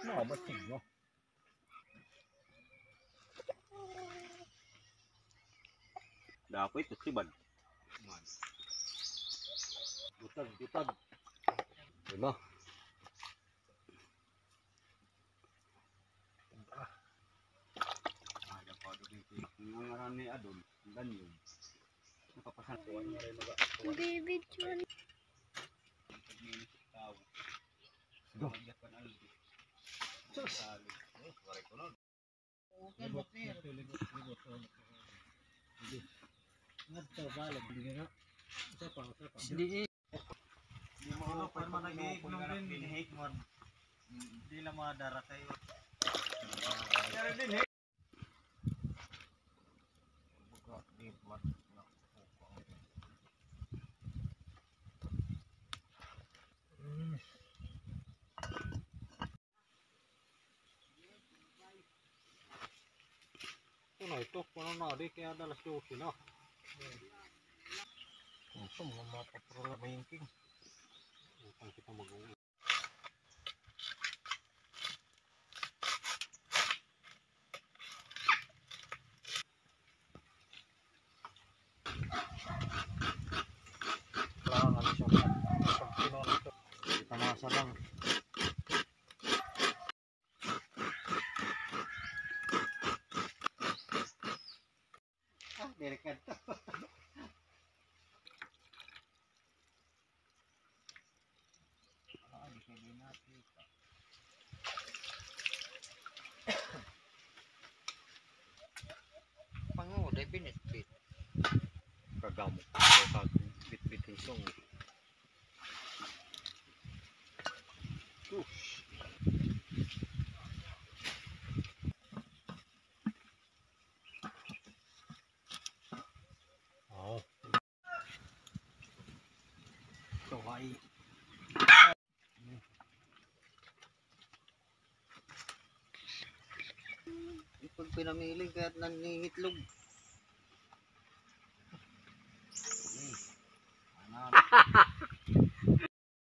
Nakabating mo. Dapat ito sibad. Butag. Diba? Ang marami adon, ganyan. Nakapasan ko ang maray mga. Baby John. Go. Sus. Hindi lang madara kayo. Ito, paano na di kaya dalas yosi na. Ito, mga mapaprola mahingking. Upang kita mag-uwi. Kailangan siya. Pag pinuha ito, kita masa lang. Derekat to. Pango, dai pinit-pit. Kagamok. Bit-bit isong. Oh. So ay. Pag pinamili kahit nangingitlog.